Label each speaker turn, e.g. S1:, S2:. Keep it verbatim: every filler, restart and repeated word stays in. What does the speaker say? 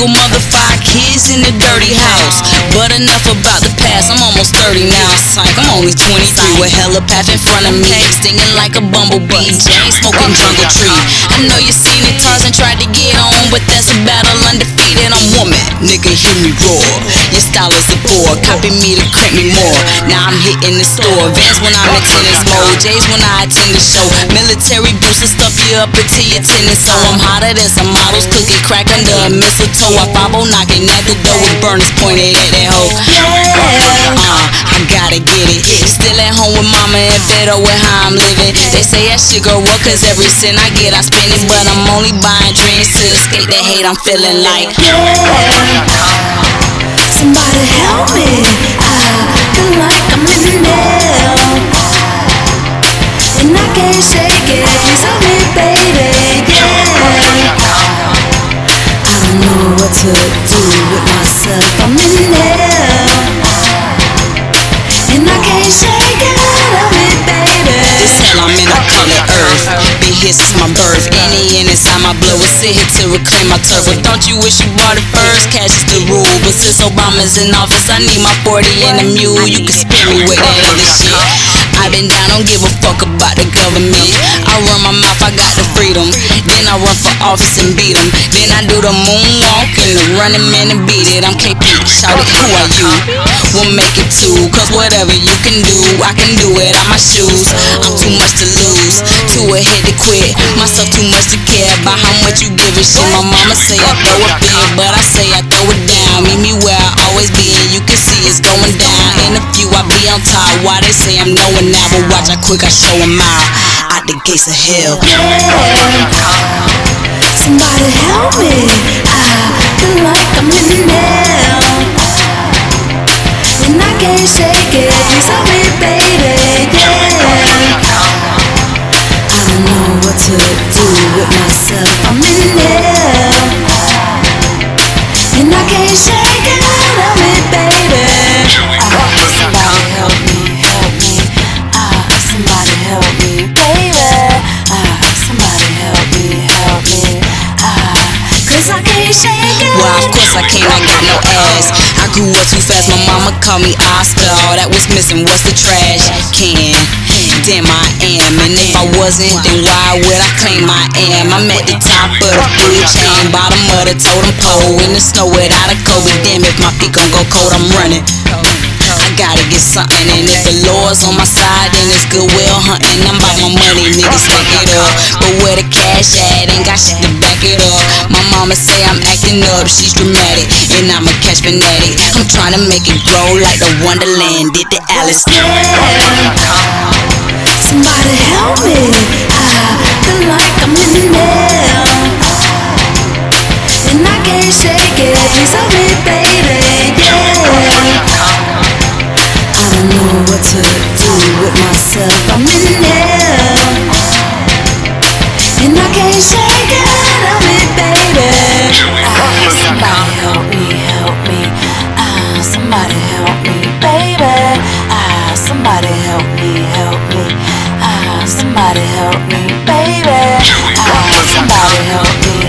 S1: Single mother, five kids in the dirty house. But enough about the past, I'm almost thirty now. Psych, I'm only twenty-three with hella path in front of me, stinging like a bumblebee, chain smoking jungle tree. I know you seen it, Tarzan tried to get on, but that's a battle undefeated. I'm woman, nigga, hear me roar. Your style is a bore, copy me to cramp me more. Now I'm hitting the store, Vans when I'm in tennis mode, J's when I attend the show. Military boots will stuff you up until your tennis. So I'm hotter than some models, cooking crack under a mistletoe. I five oh knocking at the door with burners pointed at that hoe. Uh, I gotta get it. Still at home with mama and better with how I'm living. They say I should grow up cause every cent I get I spend it, but I'm only buying dreams to escape the hate. I'm feeling like,
S2: yeah, somebody help me. I feel like I'm in hell and I can't shake it. Please help me, baby. Yeah, I don't know what to do with myself. I'm in hell and I can't shake it. Help me, baby.
S1: this hell I'm in, I call it earth. Been here since my birth. Any in inside my blood was sit here to reclaim my turf. But don't you wish you bought it first? Cash is the rule. But since Obama's in office, I need my forty and a mule. You can spare me with that other shit. I been down, don't give a fuck about the government. I run my mouth, I got the freedom. Then I run for office and beat them. Then I do the moonwalk and the running man and beat it. I'm K P, shout it, who are you? We'll make it too, cause whatever you can do, I can do it out my shoes. I'm too much to lose, too ahead to quit. Myself too much to care about how much you give a shit. My mama say I throw it big, but I say I throw it down. Meet me where I always be and you can see it's going down. In a few I be on top, why they say I'm knowing now, but watch how quick I show them out, out the gates of hell.
S2: Yeah, somebody help me. I feel like I'm in hell and I can't shake it. Please help me, baby. Yeah, I don't know what to do with myself. I'm in hell and I can't shake it. Help me, baby. Ah, somebody help me, help me. Ah, somebody help me, baby. Ah, somebody help me, help me. Ah, cause I can't shake it.
S1: Well, of course I can't, I got no ass. I grew up too fast, my mama called me Oscar. All that was missing was the trash can. Damn, I am, and if I wasn't, then why would I claim I am? I'm at the top of the food chain, bottom of the totem pole, in the snow without a coat. But damn, if my feet gon' go cold, I'm running. I gotta get something, and if the Lord's on my side, then it's goodwill hunting. I'm about my money, niggas stack it up, but where the cash at? Ain't got shit to back it up. My mama say I'm acting up, she's dramatic, and I'm a cash fanatic. I'm trying to make it grow like the Wonderland did the Alice.
S2: Yeah, somebody help me. I feel like I'm in hell and I can't shake it. Please help me, baby. Yeah, I don't know what to do with myself. I'm in hell and I can't shake it. Help me, baby. Ah, somebody help me, help me. Ah, somebody help me, baby. Ah, somebody help me, help me. Ah, somebody help me, baby. Ah, somebody help me.